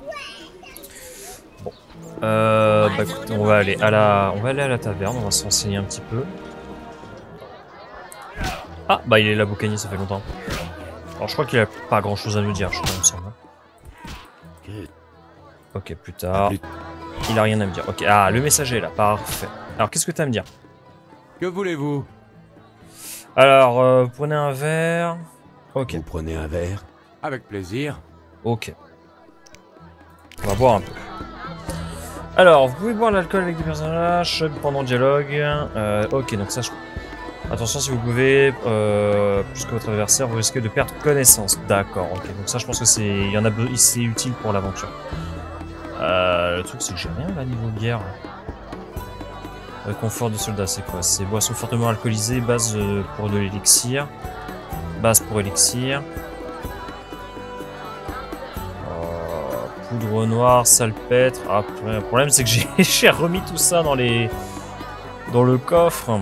Bon. Bah écoute, on va aller à la taverne, on va se renseigner un petit peu. Ah, bah il est là, Boucanier, ça fait longtemps. Alors je crois qu'il a pas grand chose à nous dire, je crois, il me semble. Ok, plus tard. Il a rien à me dire. Ok, ah, le messager est là, parfait. Alors qu'est-ce que tu as à me dire? Que voulez-vous? Alors, vous prenez un verre. Ok, Vous prenez un verre. Avec plaisir. ok. On va boire un peu. Alors, vous pouvez boire l'alcool avec des personnages pendant le dialogue. Ok, donc ça, attention, si vous pouvez, plus que votre adversaire, vous risquez de perdre connaissance. D'accord, ok. Donc ça, je pense que c'est utile pour l'aventure. Le truc, c'est que j'ai rien là niveau bière. Confort de soldat, c'est quoi? C'est boisson fortement alcoolisée, base pour de l'élixir. Base pour élixir. Poudre noire, salpêtre. Ah, le problème, c'est que j'ai remis tout ça dans le coffre.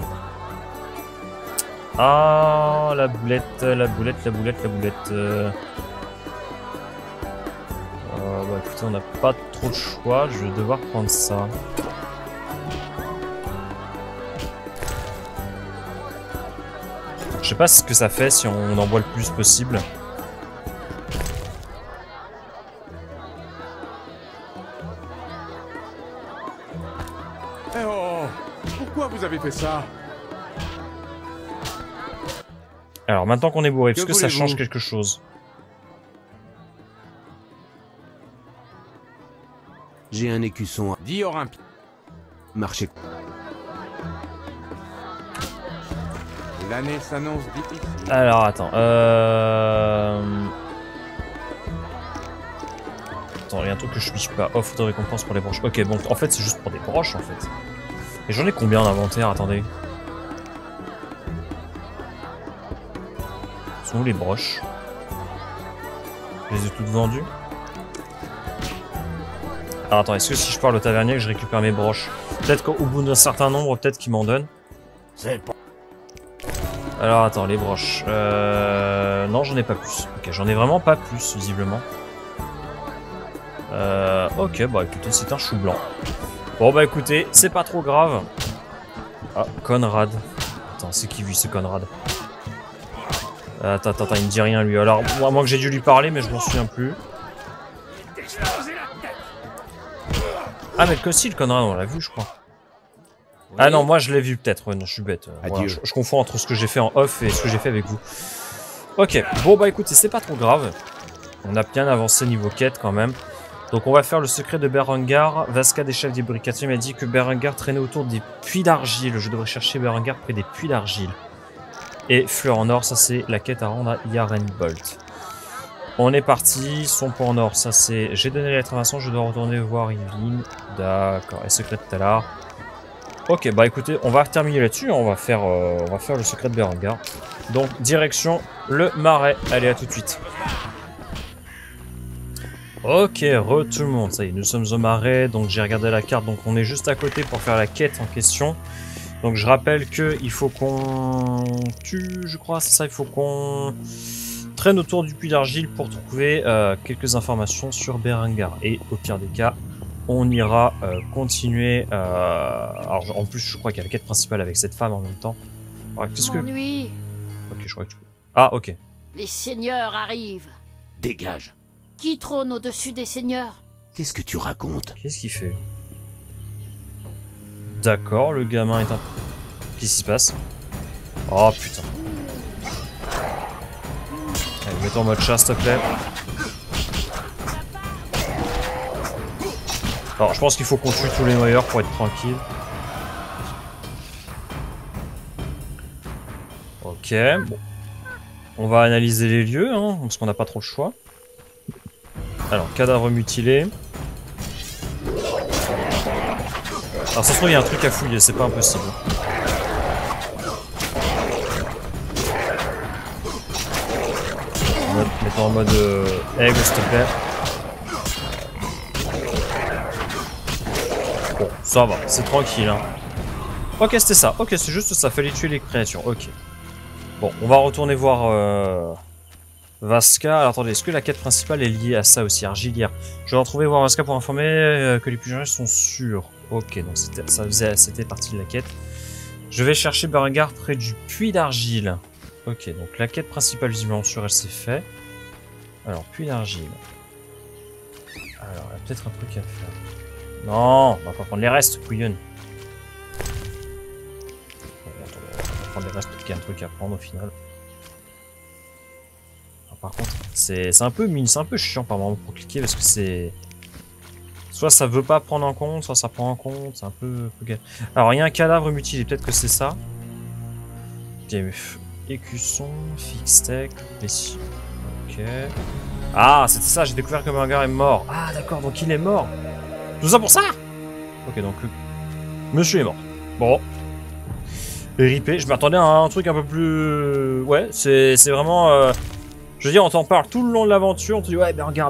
Ah, la boulette. Bah écoutez, on n'a pas trop le choix, je vais devoir prendre ça. Je sais pas ce que ça fait si on en boit le plus possible. Eh oh! Pourquoi vous avez fait ça? Alors maintenant qu'on est bourré, est-ce que ça voulez-vous? change quelque chose? J'ai un écusson à Dit Olympie. marcher. L'année s'annonce difficile. Alors attends, Attends, il y a un truc que je piche pas. Offre de récompense pour les broches. Ok, bon, en fait c'est juste pour des broches en fait. Et j'en ai combien en inventaire? Attendez. Sont où les broches? Je les ai toutes vendues. Alors attends, est-ce que si je parle au tavernier que je récupère mes broches? Peut-être qu'au bout d'un certain nombre, peut-être qu'il m'en donne. C'est pas... Alors attends, les broches. Non, j'en ai pas plus. Ok, j'en ai vraiment pas plus, visiblement. Ok, bah écoutez, c'est un chou blanc. Bon bah écoutez, c'est pas trop grave. Ah, Conrad. Attends, c'est qui lui, ce Conrad? Attends, il me dit rien lui. Alors, moi que j'ai dû lui parler, mais je m'en souviens plus. Ah, mais que si, le Conrad, on l'a vu, je crois. Ah non, moi je l'ai vu peut-être. Ouais, non, je suis bête. Voilà, Adieu. je confonds entre ce que j'ai fait en off et ce que j'ai fait avec vous. Ok, bon bah écoutez, c'est pas trop grave. On a bien avancé niveau quête quand même. Donc on va faire le secret de Berengar. Vasca des chefs des Bricatiers m'a dit que Berengar traînait autour des puits d'argile. Je devrais chercher Berengar près des puits d'argile. Et fleur en or, ça c'est la quête à rendre à Yarenbolt. On est parti, son point en or, ça c'est... J'ai donné la lettre à Vincent, je dois retourner voir Yveline. D'accord, et secret de Talar. Ok, bah écoutez, on va terminer là-dessus, on va faire le secret de Berengar. Donc, direction le marais. Allez, à tout de suite. Ok, tout le monde, ça y est, nous sommes au marais, donc j'ai regardé la carte, donc on est juste à côté pour faire la quête en question. Donc je rappelle que il faut qu'on tue, je crois, c'est ça, il faut qu'on traîne autour du puits d'argile pour trouver quelques informations sur Berengar. Et au pire des cas, on ira continuer. Alors en plus, je crois qu'il y a la quête principale avec cette femme en même temps. Qu'est-ce que... M'ennuie. Ok, je crois que tu peux... Ah, ok. Les seigneurs arrivent. Dégage. Qui trône au-dessus des seigneurs? Qu'est-ce que tu racontes? Qu'est-ce qu'il fait? D'accord, le gamin est un... Qu'est-ce qui se passe? Oh putain. Allez, mets-toi en mode chat, s'il te plaît. Alors, je pense qu'il faut qu'on tue tous les noyeurs pour être tranquille. Ok, bon. On va analyser les lieux, hein, parce qu'on n'a pas trop le choix. Alors, cadavre mutilé. Alors, ça se trouve, il y a un truc à fouiller, c'est pas impossible. Mets-toi en mode aigle, s'il te plaît. Bon, ça va, c'est tranquille. Hein. Ok, c'était ça. Ok, c'est juste ça. Fallait tuer les créatures. Ok. Bon, on va retourner voir Vasca. Alors attendez, est-ce que la quête principale est liée à ça aussi, Argilière? Je vais retrouver voir Vasca pour informer que les puits d'argile sont sûrs. Ok, donc c'était partie de la quête. Je vais chercher Berengar près du puits d'argile. Ok, donc la quête principale visiblement sûre, elle s'est faite. Alors, puits d'argile. Alors, il y a peut-être un truc à faire. Non, on va pas prendre les restes, couillonne. Bon, attendez, on va prendre les restes, parce qu'il y a un truc à prendre au final. Alors, par contre, c'est un peu chiant par moment pour cliquer parce que c'est... Soit ça veut pas prendre en compte, soit ça prend en compte, c'est un peu... Alors, il y a un cadavre mutilé, peut-être que c'est ça. Ok, écusson, fixtech, ici. Ok. Ah, c'était ça, j'ai découvert que Berengar est mort. Ah, d'accord, donc il est mort. Tout ça pour ça? Ok, donc monsieur est mort. Bon. RIP, je m'attendais à un truc un peu plus... Ouais, c'est vraiment... Je veux dire, on t'en parle tout le long de l'aventure, on te dit ouais, Berengar.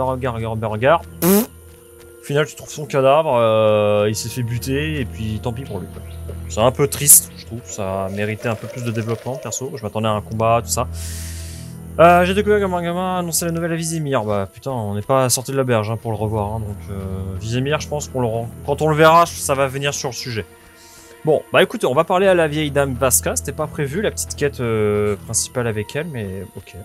Au final, tu trouves son cadavre, il s'est fait buter, et puis tant pis pour lui. C'est un peu triste, je trouve. Ça méritait un peu plus de développement, perso. Je m'attendais à un combat, tout ça. J'ai découvert que Berengar a annoncé la nouvelle à Vizimir. Bah putain, on n'est pas sorti de la berge hein, pour le revoir. Hein, donc Vizimir, je pense qu'on le rend. Quand on le verra, ça va venir sur le sujet. Bon, bah écoutez, on va parler à la vieille dame Vasca. C'était pas prévu, la petite quête principale avec elle, mais ok.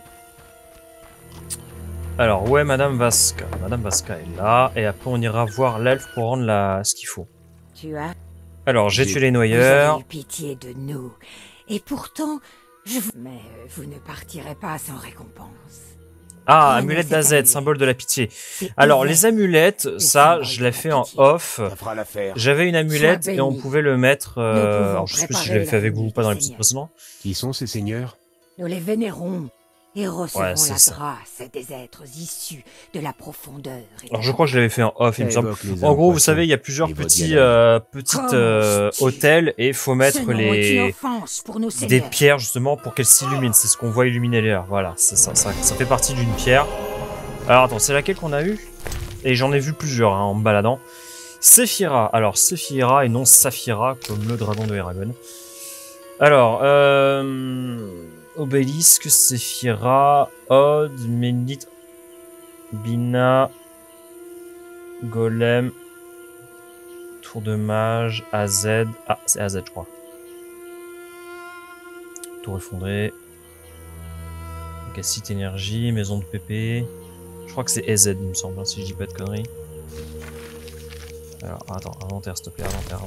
Alors, ouais, Madame Vasca. Madame Vasca est là. Et après, on ira voir l'elfe pour rendre ce qu'il faut. Tu as... Alors, j'ai tué les Vous noyeurs. avez eu pitié de nous. Et pourtant, Mais vous ne partirez pas sans récompense. Ah, amulette d'Azed, symbole de la pitié. Alors, les amulettes, ça, je l'ai fait en off. J'avais une amulette et on pouvait le mettre... alors, je sais plus si je l'avais fait avec vous ou pas dans l'épisode précédent. Qui sont ces seigneurs? Nous les vénérons et recevrons la ça. grâce des êtres issus de la profondeur. Alors, je crois que je l'avais fait en off, il me semble. En gros, vous savez, il y a plusieurs petits hôtels et il faut mettre des pierres, justement, pour qu'elles s'illuminent. C'est ce qu'on voit illuminer l'air. Voilà, c'est ça, ça fait partie d'une pierre. Alors, attends, c'est laquelle qu'on a eu? Et j'en ai vu plusieurs, hein, en me baladant. Séphira. Alors, Séphira et non Saphira, comme le dragon de Eragon. Alors, Obélisque, Séphira, Od, Ménite, Bina, Golem, Tour de Mage, AZ. Ah, c'est AZ, je crois. Tour effondrée. Cacite énergie, maison de PP. Je crois que c'est EZ, il me semble, hein, si je dis pas de conneries. Alors, attends, inventaire, s'il te plaît, inventaire.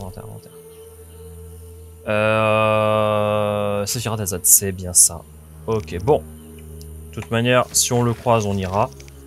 Séphira d'Azad, c'est bien ça. Ok, bon. De toute manière, si on le croise, on ira.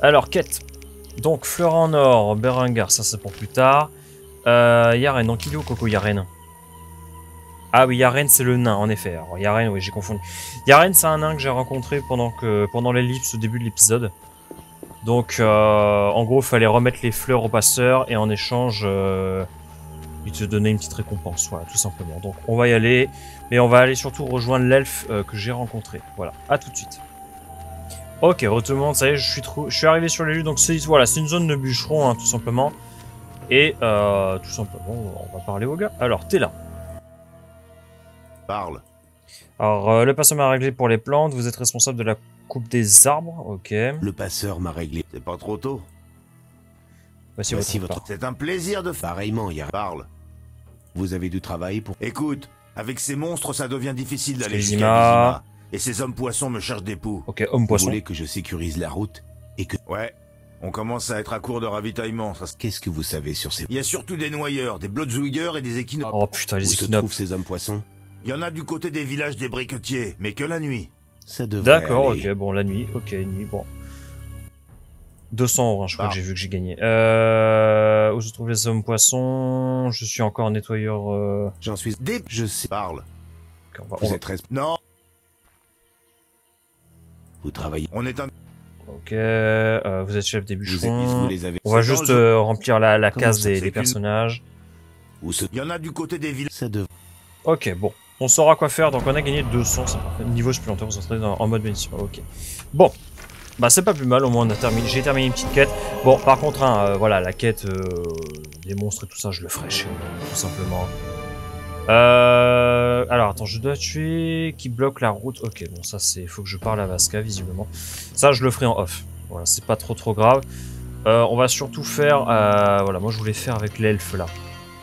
Alors, quête. Donc, fleur en or, Berengar, ça c'est pour plus tard. Yaren, donc il est où Coco Yaren? Ah oui, Yaren c'est le nain, en effet. Alors, Yaren, oui, j'ai confondu. Yaren c'est un nain que j'ai rencontré pendant l'ellipse au début de l'épisode. Donc, en gros, il fallait remettre les fleurs au passeur et en échange, il te donnait une petite récompense, voilà, tout simplement. Donc, on va y aller, mais on va aller surtout rejoindre l'elfe que j'ai rencontré. Voilà, à tout de suite. Ok, retournement, ça y est, je suis arrivé sur les lieux, donc c'est voilà, c'est une zone de bûcheron, hein, tout simplement. Et tout simplement, on va parler au gars. Alors, t'es là. Parle. Alors, Le passeur m'a réglé pour les plantes, vous êtes responsable de la coupe des arbres, ok. le passeur m'a réglé. C'est pas trop tôt. Voici votre part. C'est un plaisir de Pareillement, Yaren. Parle. Vous avez du travail pour... Écoute, avec ces monstres, ça devient difficile d'aller Vizima. jusqu'à Vizima. Et ces hommes poissons me cherchent des poux. Ok, homme Vous poisson. voulez que je sécurise la route et que... Ouais, on commence à être à court de ravitaillement. Qu'est-ce que vous savez sur ces... Il y a surtout des noyeurs, des bloodzuigers et des équinopes. Oh putain, Où les se équinopes. trouvent ces hommes poissons? Il y en a du côté des villages des briquetiers, mais que la nuit. Ça devrait D'accord, aller. ok, bon, la nuit, ok, nuit, bon. 200 euros, hein, je crois que j'ai vu que j'ai gagné. Où se trouvent les hommes poissons? Je suis encore nettoyeur. J'en suis... Je sais. Parle. Ok, on va- Vous êtes Non, Vous travaillez... on est un... Ok, vous êtes chef des Vous bûcherons. les avez... On va C'est juste dans le remplir la Comment case ça, des c'est qu'une- personnages. Où se... Il y en a du côté des villages. Ça devrait... Ok, bon. On saura quoi faire, donc on a gagné 200, c'est parfait. Niveau supplémentaire, vous entrez en mode bénéficiaire, ok. Bon. Bah c'est pas plus mal, au moins on a terminé. J'ai terminé une petite quête. Bon, par contre, hein, voilà, la quête des monstres et tout ça, je le ferai chez moi, tout simplement. Alors attends, je dois tuer qui bloque la route. Ok, bon ça c'est, faut que je parle à Vasca visiblement. Ça je le ferai en off. Voilà, c'est pas trop grave. On va surtout faire, voilà, moi je voulais faire avec l'elfe là.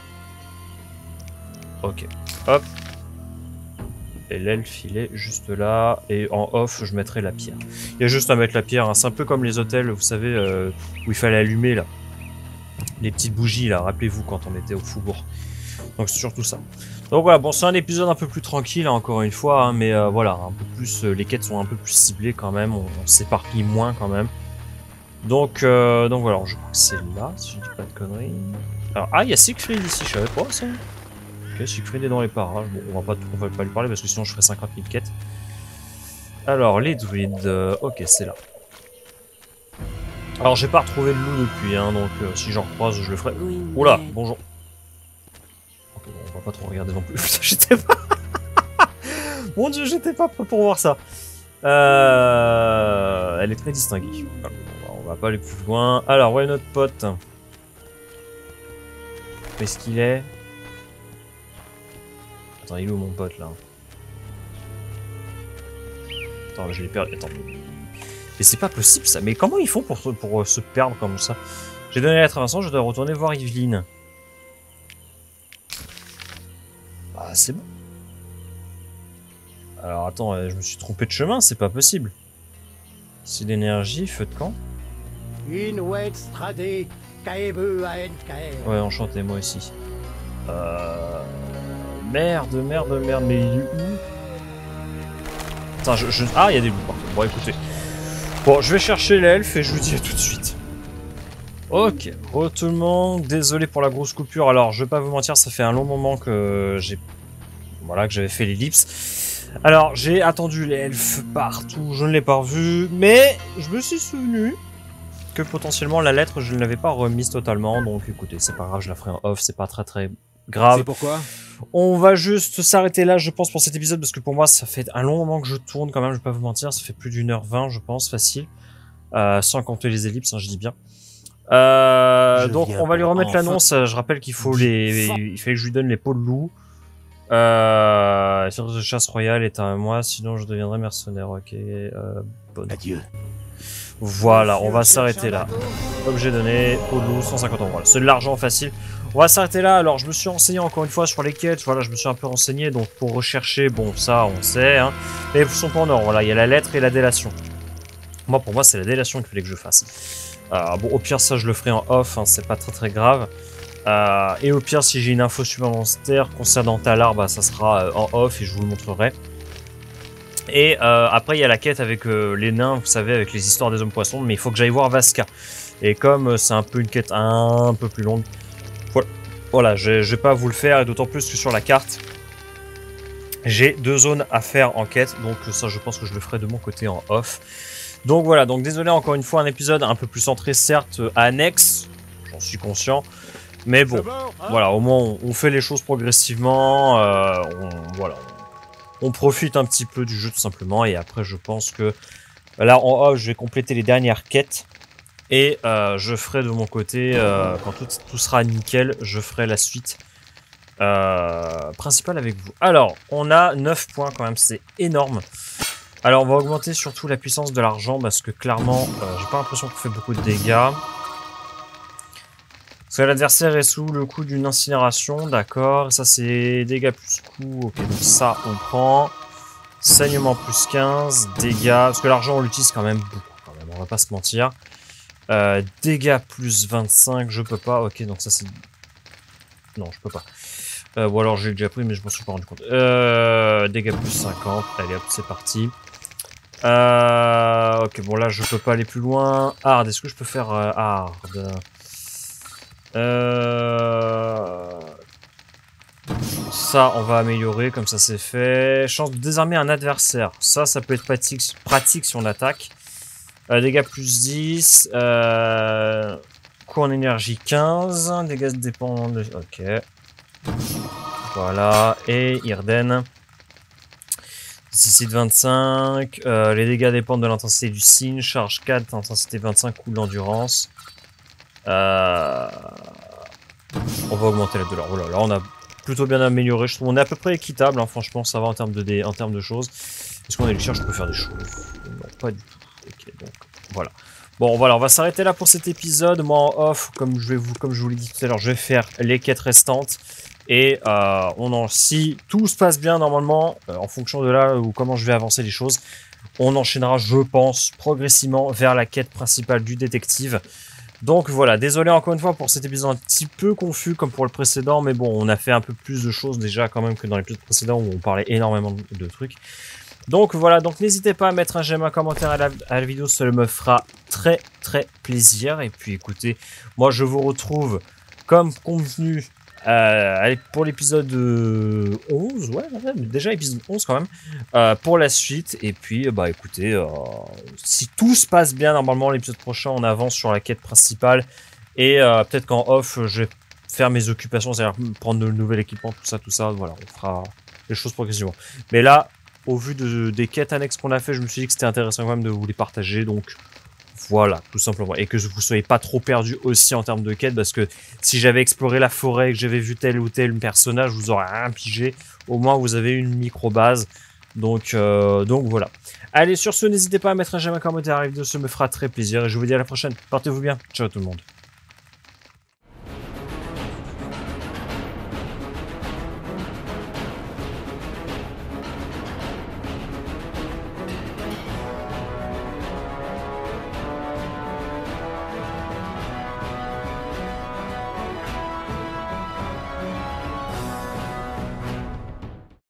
Ok, hop. Et l'elfe il est juste là. Et en off je mettrai la pierre. Il y a juste à mettre la pierre, hein. C'est un peu comme les hôtels, vous savez, où il fallait allumer là. Les petites bougies là, rappelez-vous quand on était au Faubourg. Donc c'est surtout ça. Donc voilà, bon c'est un épisode un peu plus tranquille hein, encore une fois, hein, mais voilà, un peu plus, les quêtes sont un peu plus ciblées quand même, on s'éparpille moins quand même. Donc voilà, je crois que c'est là, si je dis pas de conneries. Alors, ah il y a Siegfried ici, je savais pas ça. Ok, Siegfried est dans les parages, bon on va pas lui parler parce que sinon je ferai 50 000 quêtes. Alors les druides, ok c'est là. Alors j'ai pas retrouvé le loup depuis, hein, donc si j'en recroise je le ferai. Oula, bonjour. Ok, bon, on va pas trop regarder non plus. Putain, j'étais pas. Mon dieu, j'étais pas prêt pour voir ça. Elle est très distinguée. Voilà, on va pas aller plus loin. Alors, ouais, notre pote. Où est-ce qu'il est? Attends, il est où mon pote là? Attends, je l'ai perdu. Attends. Mais c'est pas possible ça. Mais comment ils font pour se perdre comme ça? J'ai donné la lettre à Vincent, je dois retourner voir Yveline. Ah, c'est bon. Alors attends, je me suis trompé de chemin, c'est pas possible. C'est l'énergie, feu de camp. Ouais, enchanté, moi aussi. Merde, mais il est où? Attends, ah, il y a des loups partout. Bon, écoutez. Bon, je vais chercher l'elfe et je vous dis à tout de suite. Ok, tout le monde, désolé pour la grosse coupure. Alors, je vais pas vous mentir, ça fait un long moment que j'avais fait l'ellipse. Alors, j'ai attendu l'elfe partout, je ne l'ai pas revu, mais je me suis souvenu que potentiellement la lettre, je ne l'avais pas remise totalement. Donc, écoutez, c'est pas grave, je la ferai en off, c'est pas très grave. C'est pourquoi? On va juste s'arrêter là, je pense, pour cet épisode, parce que pour moi, ça fait un long moment que je tourne quand même, je vais pas vous mentir, ça fait plus d'1h20, je pense, facile. Sans compter les ellipses, hein, je dis bien. Donc on va lui remettre l'annonce. Je rappelle qu'il faut il fallait que je lui donne les peaux de loup. Sur de chasse royale est à moi, sinon je deviendrai mercenaire. Ok. Bon. Adieu. Voilà, on va s'arrêter là. Objet donné, peau de loup, 150 euros. Voilà, c'est de l'argent facile. On va s'arrêter là. Alors je me suis renseigné encore une fois sur les quêtes. Voilà, je me suis un peu renseigné. Donc pour rechercher, bon ça on sait. Hein, mais ils sont pas en or. Voilà, il y a la lettre et la délation. Moi, pour moi, c'est la délation qu'il fallait que je fasse. Bon, au pire, ça, je le ferai en off, hein, c'est pas très grave. Et au pire, si j'ai une info supplémentaire concernant Talar, bah, ça sera en off et je vous le montrerai. Et après, il y a la quête avec les nains, vous savez, avec les histoires des hommes poissons, mais il faut que j'aille voir Vasca. Et comme c'est un peu une quête un peu plus longue, voilà, je vais pas vous le faire, et d'autant plus que sur la carte, j'ai 2 zones à faire en quête, donc ça je pense que je le ferai de mon côté en off. Donc voilà, donc désolé encore une fois, un épisode un peu plus centré, certes annexe, j'en suis conscient, mais bon, voilà, au moins on fait les choses progressivement, voilà, on profite un petit peu du jeu tout simplement, et après je pense que là en off je vais compléter les dernières quêtes, et je ferai de mon côté, quand tout sera nickel, je ferai la suite principale avec vous. Alors, on a 9 points quand même, c'est énorme. Alors, on va augmenter surtout la puissance de l'argent, parce que clairement, j'ai pas l'impression qu'on fait beaucoup de dégâts. Parce que l'adversaire est sous le coup d'une incinération, d'accord. Ça, c'est dégâts plus coup, ok, donc ça, on prend. Saignement plus 15, dégâts, parce que l'argent, on l'utilise quand même beaucoup, quand même, on va pas se mentir. Dégâts plus 25, je peux pas. Ok, donc ça c'est... Non, je peux pas. Ou alors j'ai déjà pris, mais je m'en suis pas rendu compte. Dégâts plus 50. Allez hop, c'est parti. Ok, bon là je peux pas aller plus loin. Hard, est-ce que je peux faire hard? Ça, on va améliorer, comme ça c'est fait. Chance de désarmer un adversaire. Ça peut être pratique si on attaque. Dégâts plus 10, coût en énergie 15, dégâts dépendants de... Ok. Voilà, et Irden. Ici de 25, les dégâts dépendent de l'intensité du signe, charge 4, intensité 25, coût d'endurance. On va augmenter la douleur. Voilà, là on a plutôt bien amélioré, je trouve. On est à peu près équitable, hein, franchement, ça va en termes de choses. Est-ce qu'on a le cher, je peux faire des choses? Non, pas du tout. Ok, donc voilà. Bon, voilà, on va s'arrêter là pour cet épisode. Moi, en off, comme je vous l'ai dit tout à l'heure, je vais faire les quêtes restantes. Et si tout se passe bien, normalement, en fonction de là ou comment je vais avancer les choses, on enchaînera, je pense, progressivement vers la quête principale du détective. Donc voilà, désolé encore une fois pour cet épisode un petit peu confus comme pour le précédent, mais bon, on a fait un peu plus de choses déjà quand même que dans l'épisode précédent où on parlait énormément de trucs. Donc voilà, donc n'hésitez pas à mettre un j'aime, un commentaire à la vidéo, cela me fera très très plaisir. Et puis écoutez, moi je vous retrouve comme convenu pour l'épisode 11, ouais, déjà épisode 11 quand même, pour la suite. Et puis bah écoutez, si tout se passe bien, normalement l'épisode prochain on avance sur la quête principale. Et peut-être qu'en off je vais faire mes occupations, c'est-à-dire prendre de nouvel équipement, tout ça, voilà, on fera les choses progressivement. Mais là, au vu des quêtes annexes qu'on a fait, je me suis dit que c'était intéressant quand même de vous les partager, donc voilà, tout simplement. Et que vous soyez pas trop perdu aussi en termes de quêtes, parce que si j'avais exploré la forêt et que j'avais vu tel ou tel personnage, vous aurez rien pigé. Au moins, vous avez une micro-base. Donc voilà. Allez, sur ce, n'hésitez pas à mettre un j'aime, un commentaire à la vidéo, ça me fera très plaisir. Et je vous dis à la prochaine. Portez-vous bien. Ciao tout le monde.